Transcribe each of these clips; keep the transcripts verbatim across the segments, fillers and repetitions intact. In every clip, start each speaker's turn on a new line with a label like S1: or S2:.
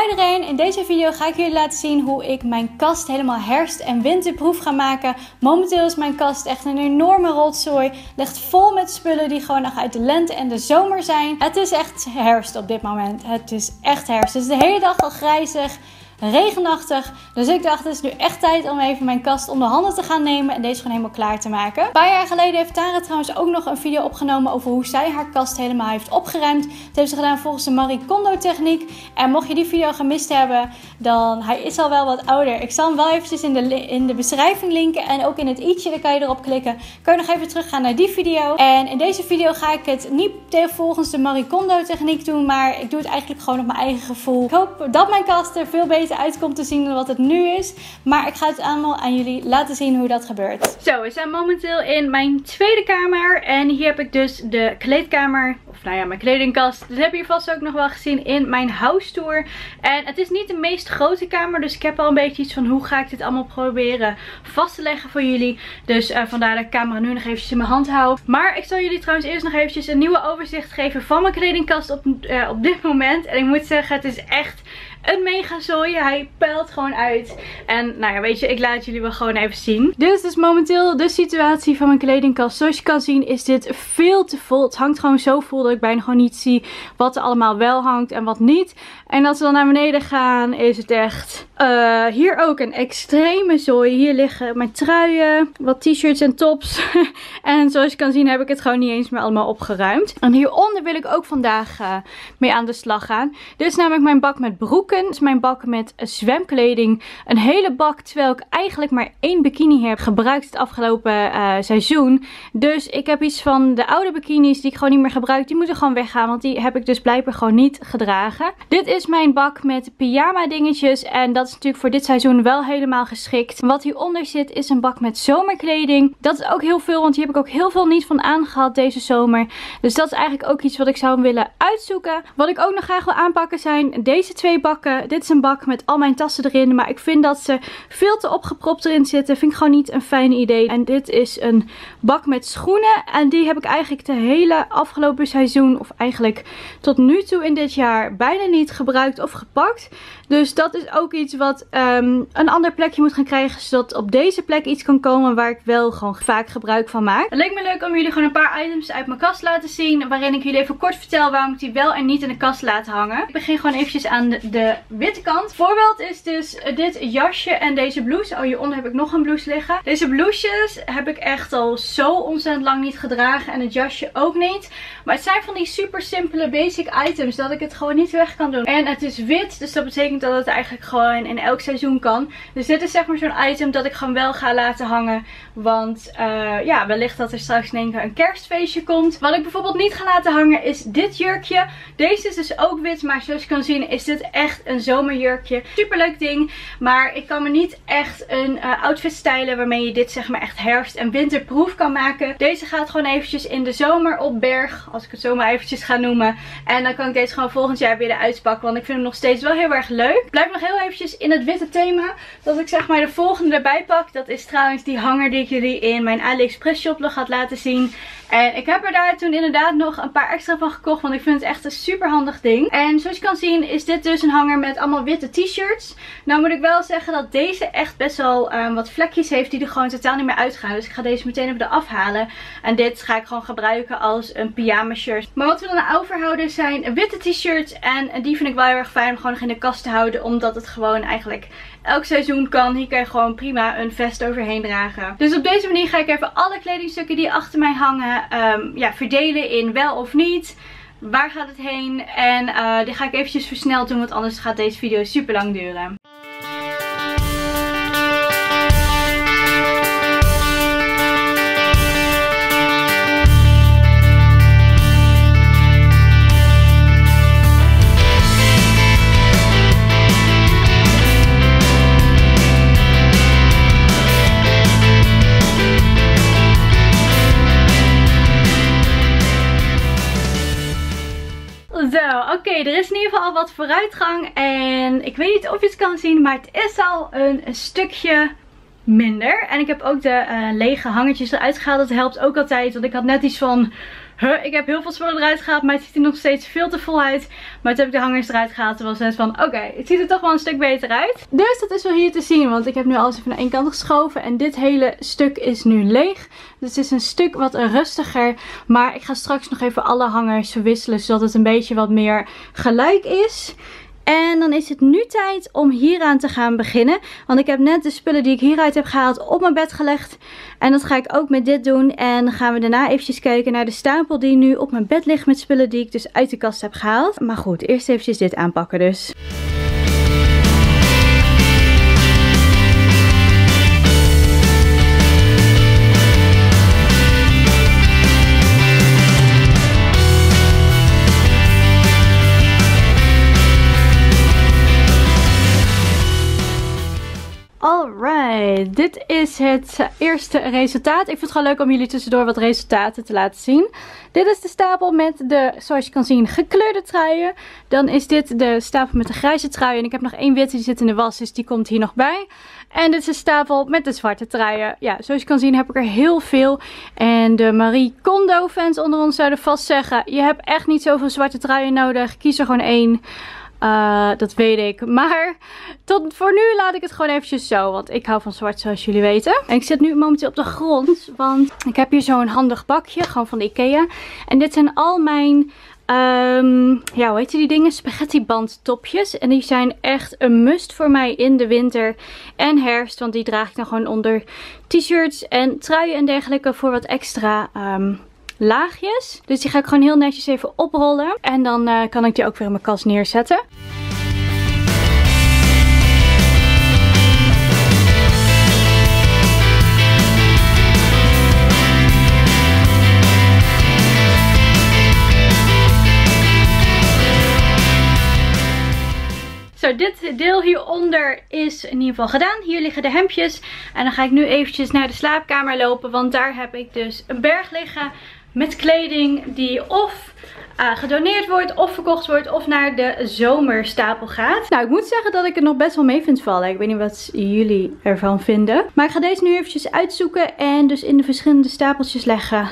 S1: iedereen, in deze video ga ik jullie laten zien hoe ik mijn kast helemaal herfst- en winterproof ga maken. Momenteel is mijn kast echt een enorme rotzooi. Ligt vol met spullen die gewoon nog uit de lente en de zomer zijn. Het is echt herfst op dit moment. Het is echt herfst. Het is de hele dag al grijzig, regenachtig. Dus ik dacht, het is nu echt tijd om even mijn kast onder handen te gaan nemen en deze gewoon helemaal klaar te maken. Een paar jaar geleden heeft Tara trouwens ook nog een video opgenomen over hoe zij haar kast helemaal heeft opgeruimd. Dat heeft ze gedaan volgens de Marie Kondo techniek. En mocht je die video gemist hebben, dan hij is al wel wat ouder. Ik zal hem wel eventjes in de, in de beschrijving linken en ook in het i'tje, dan kan je erop klikken. Kun je nog even teruggaan naar die video. En in deze video ga ik het niet volgens de Marie Kondo techniek doen, maar ik doe het eigenlijk gewoon op mijn eigen gevoel. Ik hoop dat mijn kast er veel beter uitkomt te zien dan wat het nu is. Maar ik ga het allemaal aan jullie laten zien hoe dat gebeurt. Zo, we zijn momenteel in mijn tweede kamer. En hier heb ik dus de kleedkamer. Of nou ja, mijn kledingkast. Dat heb je vast ook nog wel gezien in mijn house tour. En het is niet de meest grote kamer. Dus ik heb al een beetje iets van hoe ga ik dit allemaal proberen vast te leggen voor jullie. Dus uh, vandaar dat ik de camera nu nog eventjes in mijn hand hou. Maar ik zal jullie trouwens eerst nog eventjes een nieuwe overzicht geven van mijn kledingkast op, uh, op dit moment. En ik moet zeggen, het is echt een mega zooi. Hij peilt gewoon uit. En nou ja, weet je, ik laat jullie wel gewoon even zien. Dit is momenteel de situatie van mijn kledingkast. Zoals je kan zien is dit veel te vol. Het hangt gewoon zo vol dat ik bijna gewoon niet zie wat er allemaal wel hangt en wat niet. En als we dan naar beneden gaan is het echt uh, hier ook een extreme zooi. Hier liggen mijn truien, wat t-shirts en tops. En zoals je kan zien heb ik het gewoon niet eens meer allemaal opgeruimd. En hieronder wil ik ook vandaag uh, mee aan de slag gaan. Dit is namelijk mijn bak met broeken. Dit is mijn bak met zwemkleding. Een hele bak, terwijl ik eigenlijk maar één bikini heb gebruikt het afgelopen uh, seizoen. Dus ik heb iets van de oude bikinis die ik gewoon niet meer gebruik. Die moeten gewoon weggaan, want die heb ik dus blijkbaar gewoon niet gedragen. Dit is mijn bak met pyjama dingetjes. En dat is natuurlijk voor dit seizoen wel helemaal geschikt. Wat hieronder zit is een bak met zomerkleding. Dat is ook heel veel, want hier heb ik ook heel veel niet van aangehad deze zomer. Dus dat is eigenlijk ook iets wat ik zou willen uitzoeken. Wat ik ook nog graag wil aanpakken zijn deze twee bakken. Dit is een bak met al mijn tassen erin. Maar ik vind dat ze veel te opgepropt erin zitten. Vind ik gewoon niet een fijn idee. En dit is een bak met schoenen. En die heb ik eigenlijk de hele afgelopen seizoen, of eigenlijk tot nu toe in dit jaar, bijna niet gebruikt of gepakt. Dus dat is ook iets wat um, een ander plekje moet gaan krijgen. Zodat op deze plek iets kan komen waar ik wel gewoon vaak gebruik van maak. Het leek me leuk om jullie gewoon een paar items uit mijn kast te laten zien. Waarin ik jullie even kort vertel waarom ik die wel en niet in de kast laat hangen. Ik begin gewoon eventjes aan de, de witte kant. Voorbeeld is dus dit jasje en deze blouse. Oh, hieronder heb ik nog een blouse liggen. Deze blouses heb ik echt al zo ontzettend lang niet gedragen. En het jasje ook niet. Maar het zijn van die super simpele basic items. Dat ik het gewoon niet weg kan doen. En het is wit. Dus dat betekent dat het eigenlijk gewoon in elk seizoen kan. Dus dit is zeg maar zo'n item dat ik gewoon wel ga laten hangen. Want uh, ja, wellicht dat er straks in één keer een kerstfeestje komt. Wat ik bijvoorbeeld niet ga laten hangen is dit jurkje. Deze is dus ook wit. Maar zoals je kan zien is dit echt een zomerjurkje. Super leuk ding. Maar ik kan me niet echt een uh, outfit stylen waarmee je dit zeg maar echt herfst- en winterproof kan maken. Deze gaat gewoon eventjes in de zomer op berg. Als ik het zo maar eventjes ga noemen. En dan kan ik deze gewoon volgend jaar weer eruit pakken. Want ik vind hem nog steeds wel heel erg leuk. Ik blijf nog heel eventjes in het witte thema. Dat ik zeg maar de volgende erbij pak. Dat is trouwens die hanger die ik jullie in mijn AliExpress shop nog had laten zien. En ik heb er daar toen inderdaad nog een paar extra van gekocht. Want ik vind het echt een super handig ding. En zoals je kan zien is dit dus een hanger met allemaal witte t-shirts. Nou moet ik wel zeggen dat deze echt best wel um, wat vlekjes heeft die er gewoon totaal niet meer uitgaan. Dus ik ga deze meteen even eraf halen. En dit ga ik gewoon gebruiken als een pyjama shirt. Maar wat we dan overhouden zijn witte t-shirts. En die vind ik wel heel erg fijn om gewoon nog in de kast te houden. Omdat het gewoon eigenlijk elk seizoen kan. Hier kan je gewoon prima een vest overheen dragen. Dus op deze manier ga ik even alle kledingstukken die achter mij hangen um, ja, verdelen in wel of niet. Waar gaat het heen? En uh, die ga ik eventjes versneld doen, want anders gaat deze video super lang duren. Zo, oké, okay, er is in ieder geval al wat vooruitgang en ik weet niet of je het kan zien, maar het is al een, een stukje minder. En ik heb ook de uh, lege hangertjes eruit gehaald, dat helpt ook altijd, want ik had net iets van huh, ik heb heel veel spullen eruit gehaald, maar het ziet er nog steeds veel te vol uit. Maar toen heb ik de hangers eruit gehaald. Toen was het van, oké, okay, het ziet er toch wel een stuk beter uit. Dus dat is wel hier te zien, want ik heb nu alles even naar één kant geschoven. En dit hele stuk is nu leeg. Dus het is een stuk wat rustiger. Maar ik ga straks nog even alle hangers verwisselen, zodat het een beetje wat meer gelijk is. En dan is het nu tijd om hieraan te gaan beginnen. Want ik heb net de spullen die ik hieruit heb gehaald op mijn bed gelegd. En dat ga ik ook met dit doen. En dan gaan we daarna eventjes kijken naar de stapel die nu op mijn bed ligt met spullen die ik dus uit de kast heb gehaald. Maar goed, eerst eventjes dit aanpakken dus. Alright, dit is het eerste resultaat. Ik vind het gewoon leuk om jullie tussendoor wat resultaten te laten zien. Dit is de stapel met de, zoals je kan zien, gekleurde truien. Dan is dit de stapel met de grijze truien. En ik heb nog één witte, die zit in de was, dus die komt hier nog bij. En dit is de stapel met de zwarte truien. Ja, zoals je kan zien heb ik er heel veel. En de Marie Kondo fans onder ons zouden vast zeggen, je hebt echt niet zoveel zwarte truien nodig. Kies er gewoon één. Uh, dat weet ik. Maar tot voor nu laat ik het gewoon eventjes zo. Want ik hou van zwart, zoals jullie weten. En ik zit nu momenteel op de grond. Want ik heb hier zo'n handig bakje. Gewoon van de Ikea. En dit zijn al mijn... Um, ja, hoe heet die dingen? Spaghetti bandtopjes. En die zijn echt een must voor mij in de winter en herfst. Want die draag ik dan gewoon onder t-shirts en truien en dergelijke. Voor wat extra... Um, laagjes. Dus die ga ik gewoon heel netjes even oprollen. En dan uh, kan ik die ook weer in mijn kast neerzetten. Zo, dit deel hieronder is in ieder geval gedaan. Hier liggen de hemdjes. En dan ga ik nu eventjes naar de slaapkamer lopen. Want daar heb ik dus een berg liggen met kleding die of uh, gedoneerd wordt, of verkocht wordt, of naar de zomerstapel gaat. Nou, ik moet zeggen dat ik het nog best wel mee vind vallen. Ik weet niet wat jullie ervan vinden. Maar ik ga deze nu eventjes uitzoeken en dus in de verschillende stapeltjes leggen.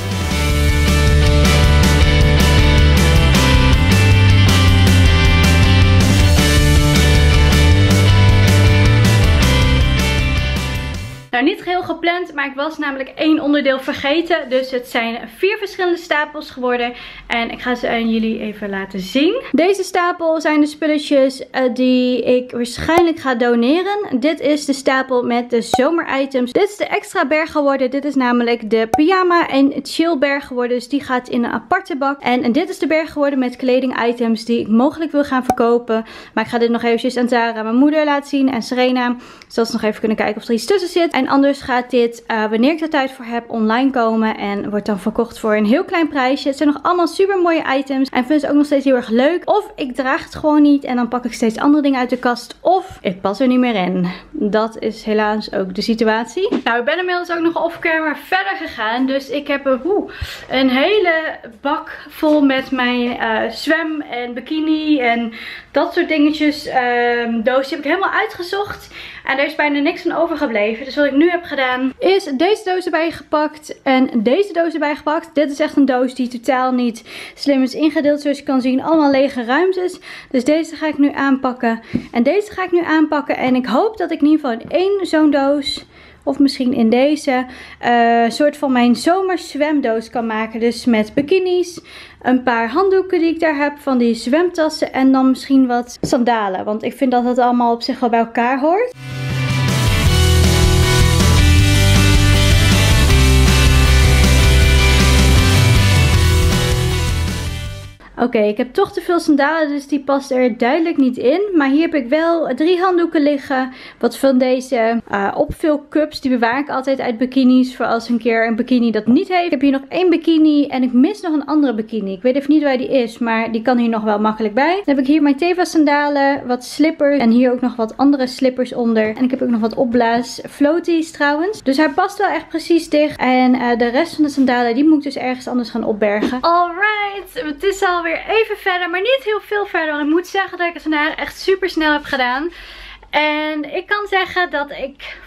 S1: Nou, niet geheel gepland, maar ik was namelijk één onderdeel vergeten. Dus het zijn vier verschillende stapels geworden. En ik ga ze aan jullie even laten zien. Deze stapel zijn de spulletjes uh, die ik waarschijnlijk ga doneren. Dit is de stapel met de zomeritems. Dit is de extra berg geworden. Dit is namelijk de pyjama en chill berg geworden. Dus die gaat in een aparte bak. En, en dit is de berg geworden met kledingitems die ik mogelijk wil gaan verkopen. Maar ik ga dit nog eventjes aan Tara, mijn moeder, laten zien. En Serena. Zodat ze nog even kunnen kijken of er iets tussen zit. En anders gaat dit, uh, wanneer ik er tijd voor heb, online komen. En wordt dan verkocht voor een heel klein prijsje. Het zijn nog allemaal super mooie items. En vind ze ook nog steeds heel erg leuk. Of ik draag het gewoon niet. En dan pak ik steeds andere dingen uit de kast. Of ik pas er niet meer in. Dat is helaas ook de situatie. Nou, ik ben inmiddels ook nog off-camera verder gegaan. Dus ik heb een, oeh, een hele bak vol met mijn uh, zwem en bikini. En dat soort dingetjes. Uh, doos die heb ik helemaal uitgezocht. En er is bijna niks van overgebleven. Dus wat ik nu heb gedaan is deze doos erbij gepakt. En deze doos erbij gepakt. Dit is echt een doos die totaal niet slim is ingedeeld. Zoals je kan zien, allemaal lege ruimtes. Dus deze ga ik nu aanpakken. En deze ga ik nu aanpakken. En ik hoop dat ik in ieder geval in één zo'n doos, of misschien in deze, uh, soort van mijn zomerzwemdoos kan maken. Dus met bikinis, een paar handdoeken die ik daar heb, van die zwemtassen en dan misschien wat sandalen. Want ik vind dat het allemaal op zich wel bij elkaar hoort. Oké, okay, ik heb toch te veel sandalen, dus die past er duidelijk niet in. Maar hier heb ik wel drie handdoeken liggen. Wat van deze uh, opvulcups. Die bewaar ik altijd uit bikinis. Voor als een keer een bikini dat niet heeft. Ik heb hier nog één bikini en ik mis nog een andere bikini. Ik weet even niet waar die is, maar die kan hier nog wel makkelijk bij. Dan heb ik hier mijn Teva sandalen, wat slippers. En hier ook nog wat andere slippers onder. En ik heb ook nog wat opblaas floaties trouwens. Dus hij past wel echt precies dicht. En uh, de rest van de sandalen, die moet ik dus ergens anders gaan opbergen. Alright, het is al weer even verder, maar niet heel veel verder. Want ik moet zeggen dat ik het vandaag echt super snel heb gedaan. En ik kan zeggen dat ik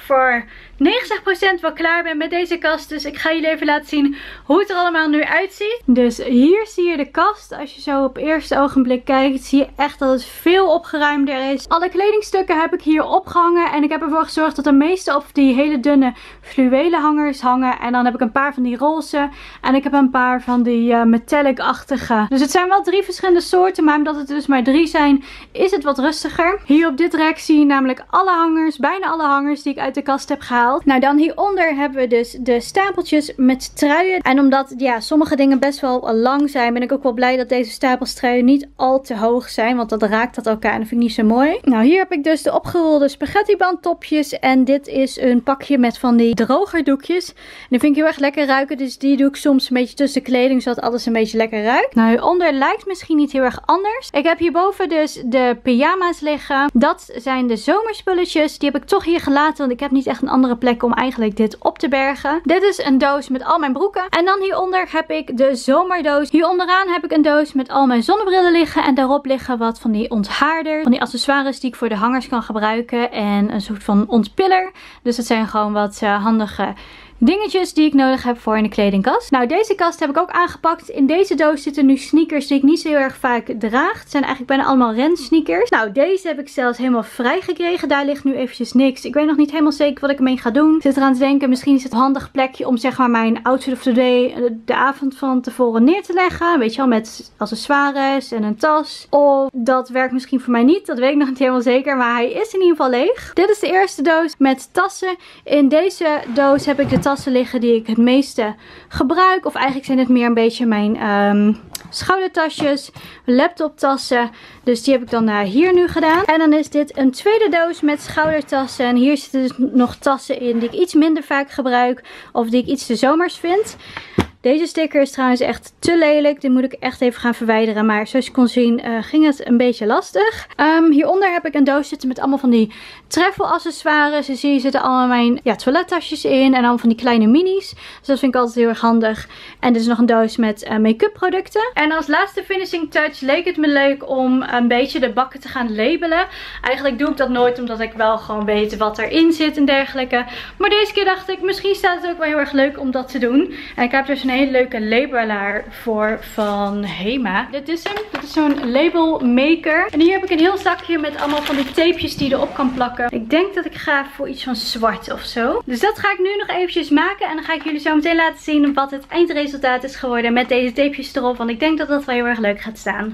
S1: voor negentig procent wel klaar ben met deze kast. Dus ik ga jullie even laten zien hoe het er allemaal nu uitziet. Dus hier zie je de kast. Als je zo op eerste ogenblik kijkt, zie je echt dat het veel opgeruimder is. Alle kledingstukken heb ik hier opgehangen. En ik heb ervoor gezorgd dat de meeste op die hele dunne fluwelen hangers hangen. En dan heb ik een paar van die roze. En ik heb een paar van die uh, metallic-achtige. Dus het zijn wel drie verschillende soorten. Maar omdat het dus maar drie zijn, is het wat rustiger. Hier op dit rek zie je namelijk alle hangers. Bijna alle hangers die ik uit de kast heb gehaald. Nou, dan hieronder hebben we dus de stapeltjes met truien. En omdat ja, sommige dingen best wel lang zijn, ben ik ook wel blij dat deze stapels truien niet al te hoog zijn. Want dat raakt dat elkaar en dat vind ik niet zo mooi. Nou, hier heb ik dus de opgerolde spaghettibandtopjes. En dit is een pakje met van die drogerdoekjes. En die vind ik heel erg lekker ruiken. Dus die doe ik soms een beetje tussen de kleding, zodat alles een beetje lekker ruikt. Nou, hieronder lijkt misschien niet heel erg anders. Ik heb hierboven dus de pyjama's liggen. Dat zijn de zomerspulletjes. Die heb ik toch hier gelaten, want ik heb niet echt een andere plek om eigenlijk dit op te bergen. Dit is een doos met al mijn broeken. En dan hieronder heb ik de zomerdoos. Hier onderaan heb ik een doos met al mijn zonnebrillen liggen. En daarop liggen wat van die onthaarder. Van die accessoires die ik voor de hangers kan gebruiken. En een soort van ontpiller. Dus dat zijn gewoon wat uh, handige dingetjes die ik nodig heb voor in de kledingkast. Nou, deze kast heb ik ook aangepakt. In deze doos zitten nu sneakers die ik niet zo heel erg vaak draag. Het zijn eigenlijk bijna allemaal rensneakers. Nou, deze heb ik zelfs helemaal vrij gekregen. Daar ligt nu eventjes niks. Ik weet nog niet helemaal zeker wat ik ermee ga doen. Ik zit eraan te denken, misschien is het een handig plekje om zeg maar mijn outfit of the day de avond van tevoren neer te leggen. Weet je wel, met accessoires en een tas. Of dat werkt misschien voor mij niet. Dat weet ik nog niet helemaal zeker. Maar hij is in ieder geval leeg. Dit is de eerste doos met tassen. In deze doos heb ik de tassen liggen die ik het meeste gebruik. Of eigenlijk zijn het meer een beetje mijn um, schoudertasjes, laptoptassen. Dus die heb ik dan uh, hier nu gedaan. En dan is dit een tweede doos met schoudertassen. En hier zitten dus nog tassen in die ik iets minder vaak gebruik. Of die ik iets te zomers vind. Deze sticker is trouwens echt te lelijk. Die moet ik echt even gaan verwijderen. Maar zoals je kon zien uh, ging het een beetje lastig. Um, hieronder heb ik een doos zitten met allemaal van die travel accessoires. Dus hier zitten allemaal mijn ja, toilettasjes in. En allemaal van die kleine minis. Dus dat vind ik altijd heel erg handig. En dit is nog een doos met uh, make-up producten. En als laatste finishing touch leek het me leuk om een beetje de bakken te gaan labelen. Eigenlijk doe ik dat nooit omdat ik wel gewoon weet wat erin zit en dergelijke. Maar deze keer dacht ik, misschien staat het ook wel heel erg leuk om dat te doen. En ik heb dus een hele leuke labelaar voor van Hema. Dit is hem. Dit is zo'n label maker. En hier heb ik een heel zakje met allemaal van die tapejes die je erop kan plakken. Ik denk dat ik ga voor iets van zwart of zo. Dus dat ga ik nu nog eventjes maken. En dan ga ik jullie zo meteen laten zien wat het eindresultaat is geworden met deze tapejes erop. Want ik denk dat dat wel heel erg leuk gaat staan.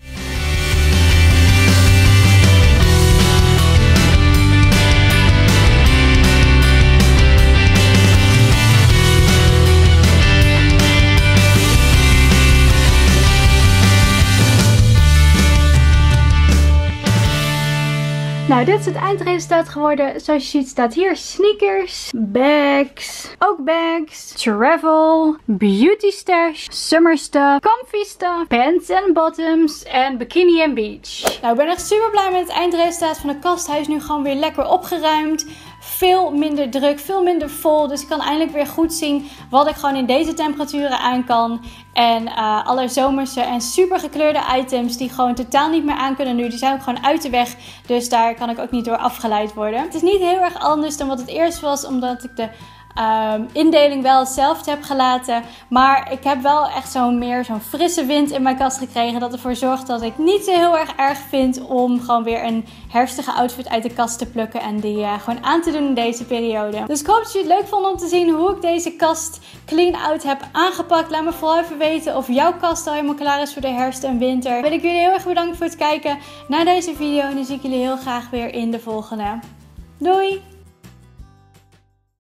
S1: Nou, dit is het eindresultaat geworden. Zoals je ziet staat hier sneakers, bags, ook bags, travel, beauty stash, summer stuff, comfy stuff, pants en bottoms en bikini en beach. Nou, ik ben echt super blij met het eindresultaat van de kast. Hij is nu gewoon weer lekker opgeruimd. Veel minder druk, veel minder vol. Dus ik kan eindelijk weer goed zien wat ik gewoon in deze temperaturen aan kan. En uh, alle zomerse en super gekleurde items die gewoon totaal niet meer aan kunnen nu. Die zijn ook gewoon uit de weg. Dus daar kan ik ook niet door afgeleid worden. Het is niet heel erg anders dan wat het eerst was. Omdat ik de Um, indeling wel hetzelfde heb gelaten. Maar ik heb wel echt zo'n meer zo'n frisse wind in mijn kast gekregen. Dat ervoor zorgt dat ik niet zo heel erg erg vind om gewoon weer een herfstige outfit uit de kast te plukken. En die uh, gewoon aan te doen in deze periode. Dus ik hoop dat jullie het leuk vonden om te zien hoe ik deze kast clean out heb aangepakt. Laat me vooral even weten of jouw kast al helemaal klaar is voor de herfst en winter. Wil ik jullie heel erg bedanken voor het kijken naar deze video. En dan zie ik jullie heel graag weer in de volgende. Doei!